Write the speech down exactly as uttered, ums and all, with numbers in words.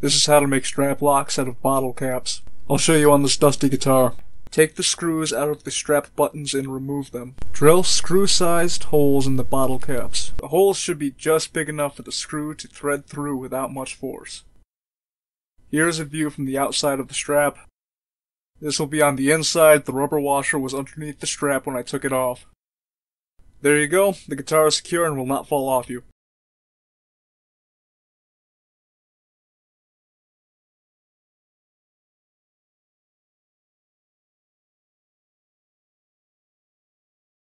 This is how to make strap locks out of bottle caps. I'll show you on this dusty guitar. Take the screws out of the strap buttons and remove them. Drill screw-sized holes in the bottle caps. The holes should be just big enough for the screw to thread through without much force. Here's a view from the outside of the strap. This will be on the inside. The rubber washer was underneath the strap when I took it off. There you go. The guitar is secure and will not fall off you.